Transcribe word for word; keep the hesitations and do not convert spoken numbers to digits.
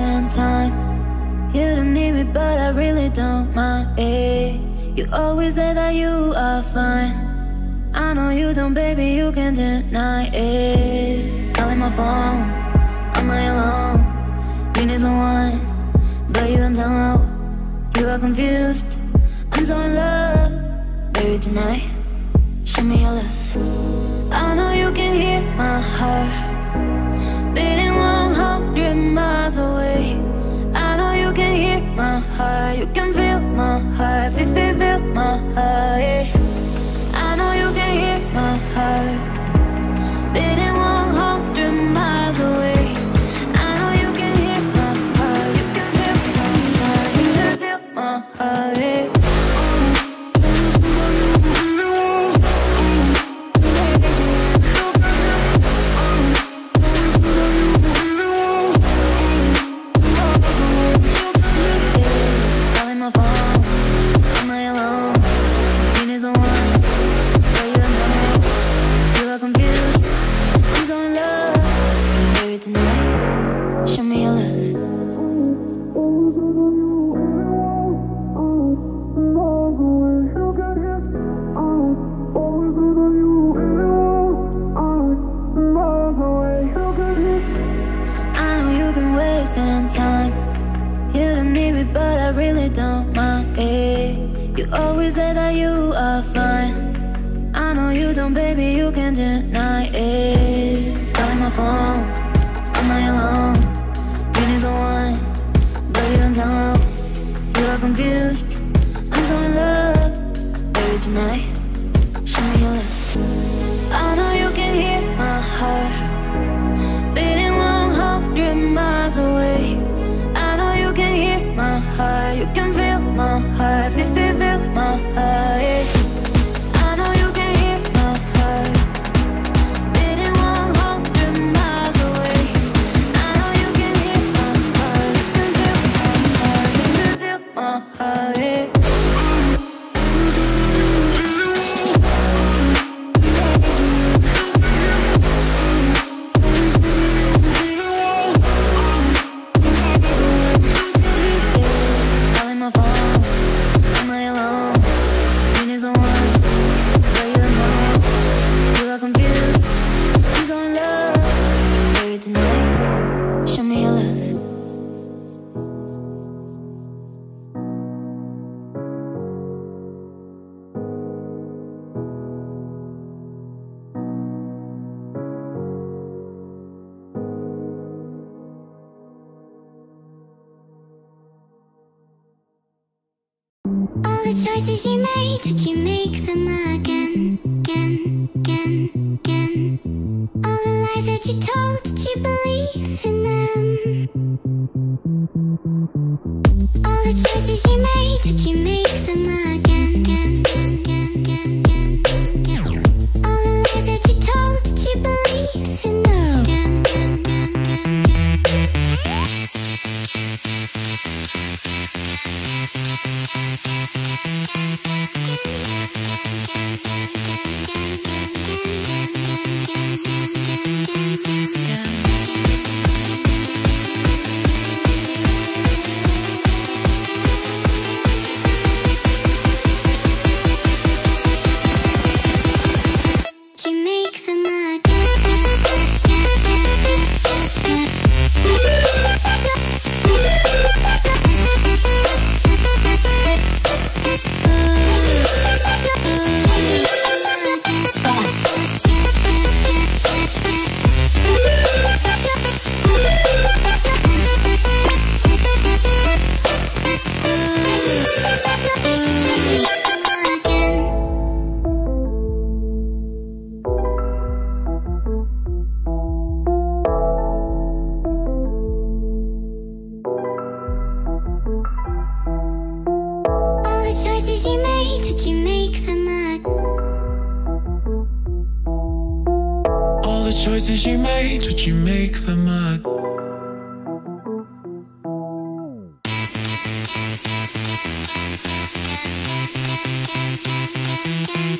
wasting time. You don't need me, but I really don't mind it. You always say that you are fine. I know you don't, baby, you can't deny it. Calling my phone, I'm not alone. You need someone, but you don't know. You are confused, I'm so in love. Baby, tonight, show me your love. I know you can hear my heart beating one hundred miles away. I know you can hear my heart. You can feel my heart, feel, feel, feel my heart, yeah. I know you can hear my heart beating one hundred miles away. I know you can hear my heart. You can feel my heart, you can feel my heart, yeah. Time. You don't need me, but I really don't mind it. You always say that you are fine. I know you don't, baby, you can't deny it. Calling my phone, I'm not alone. You need someone, but you don't know. You are confused, I'm so in love. Baby, tonight, show me your love. I know you can hear my heart beating one hundred miles away. I know you can hear my heart. You can feel my heart, feel, feel, feel my heart, yeah. I know you can hear my heart beating one hundred miles away. I know you can hear my heart. You can feel my heart, you can feel my heart, yeah. All the choices you made, would you make them again, again, again, again? All the lies that you told, did you believe in them? All the choices you made, would you make them again, again, again, again, again, again? All the lies that you told, did you believe in them? Again, again, again, again, again. Choices you made, would you make them again? Again.